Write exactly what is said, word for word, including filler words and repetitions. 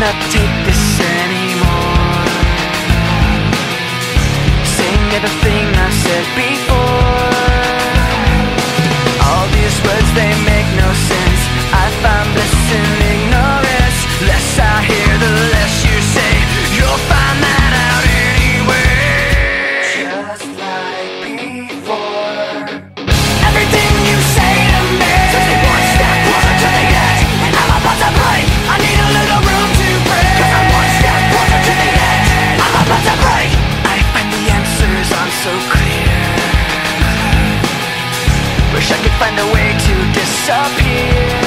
cannot take this anymore. Saying everything I've said before. All these words, they make no sense. I find bliss in ignorance. Less I hear, the less you say. You'll find that out anyway. Just like before. Everything you say to me takes me one step closer to the edge, and I'm about to break. I need a little room to breathe, 'cause I'm one step closer to the edge. I'm about to break. I find the answers aren't so clear. Wish I could find a way to disappear.